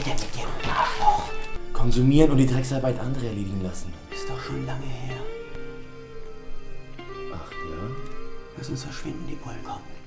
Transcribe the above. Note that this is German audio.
denn mit dir, du Arschloch? Konsumieren und die Drecksarbeit andere erledigen lassen. Ist doch schon lange her. Ach ja? Lass uns verschwinden, die Bullen kommen.